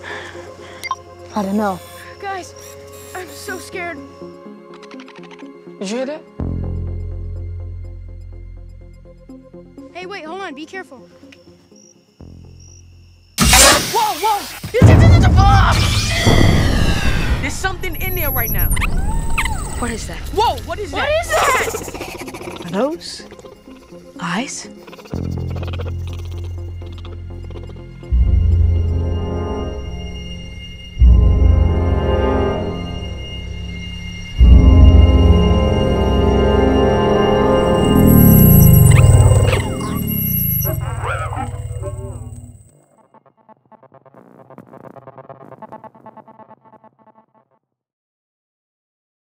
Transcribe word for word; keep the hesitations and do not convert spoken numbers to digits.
I don't know. Guys, I'm so scared. Did you hear that? Hey, wait, hold on. Be careful. Whoa, whoa! There's something in there right now. What is that? Whoa, what is What that? is that? Are those eyes?